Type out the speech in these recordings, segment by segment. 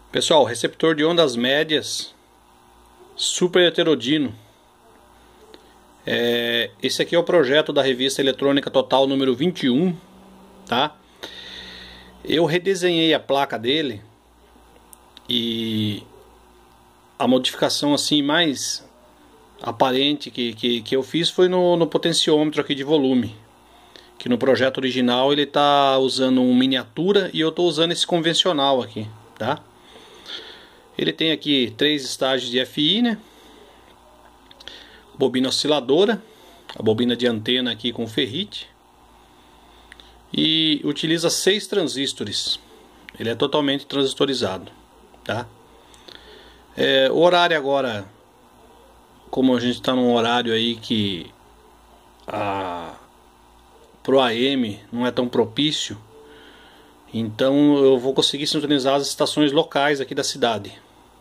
Pessoal, receptor de ondas médias super heterodino. Esse aqui é o projeto da revista Eletrônica Total número 21, tá? Eu redesenhei a placa dele e a modificação assim mais aparente que eu fiz foi no potenciômetro aqui de volume. Que no projeto original ele tá usando um miniatura e eu tô usando esse convencional aqui, tá? Ele tem aqui 3 estágios de FI, né? Bobina osciladora, a bobina de antena aqui com ferrite. E utiliza 6 transistores. Ele é totalmente transistorizado, tá? O horário agora, como a gente está num horário aí que pro AM não é tão propício, então eu vou conseguir sintonizar as estações locais aqui da cidade.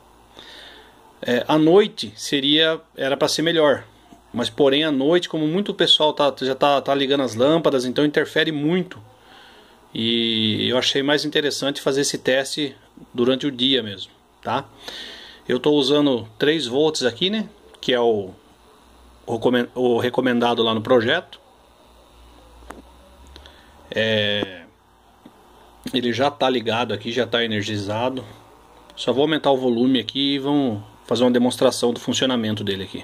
À noite era para ser melhor, mas porém à noite, como muito pessoal já tá ligando as lâmpadas, então interfere muito. E eu achei mais interessante fazer esse teste durante o dia mesmo, tá? Eu estou usando 3 volts aqui, né? Que é o recomendado lá no projeto. Ele já está ligado aqui, já está energizado. Só vou aumentar o volume aqui e vamos fazer uma demonstração do funcionamento dele aqui.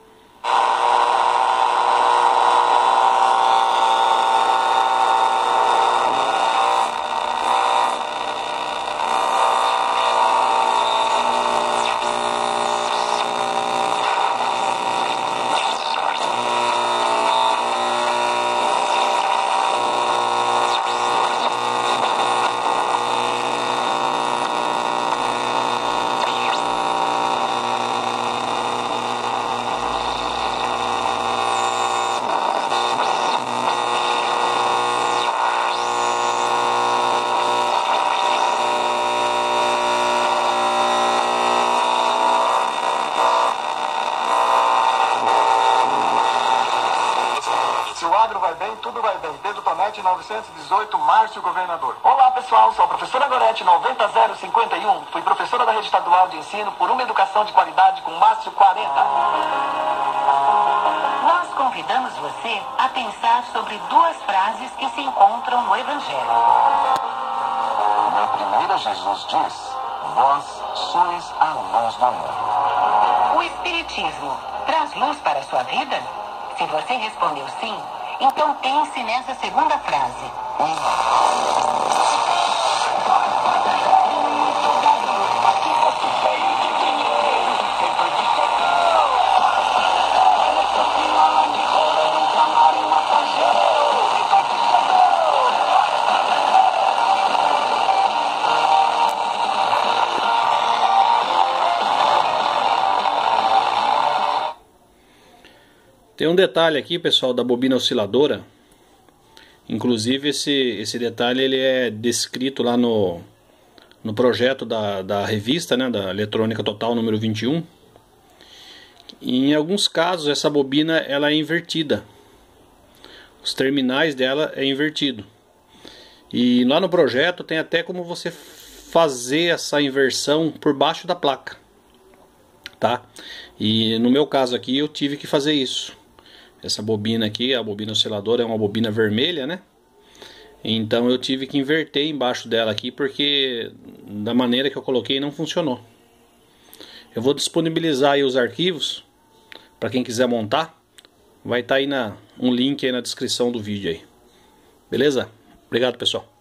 Se o agro vai bem, tudo vai bem. Pedro Tonetti, 918, Márcio Governador. Olá pessoal, sou a professora Gorete, 90051. Fui professora da Rede Estadual de Ensino por uma educação de qualidade com Márcio 40. Nós convidamos você a pensar sobre 2 frases que se encontram no Evangelho. Na primeira, Jesus diz: vós sois a luz do mundo. O Espiritismo traz luz para a sua vida? Se você respondeu sim, então pense nessa segunda frase. Tem um detalhe aqui, pessoal, da bobina osciladora. Inclusive esse detalhe ele é descrito lá no projeto da revista, né, da Eletrônica Total número 21. Em alguns casos essa bobina ela é invertida. Os terminais dela é invertido. E lá no projeto tem até como você fazer essa inversão por baixo da placa, tá? E no meu caso aqui eu tive que fazer isso. Essa bobina aqui, a bobina osciladora, é uma bobina vermelha, né? Então eu tive que inverter embaixo dela aqui, porque da maneira que eu coloquei não funcionou. Eu vou disponibilizar aí os arquivos para quem quiser montar. Vai estar aí um link aí na descrição do vídeo aí. Beleza? Obrigado, pessoal.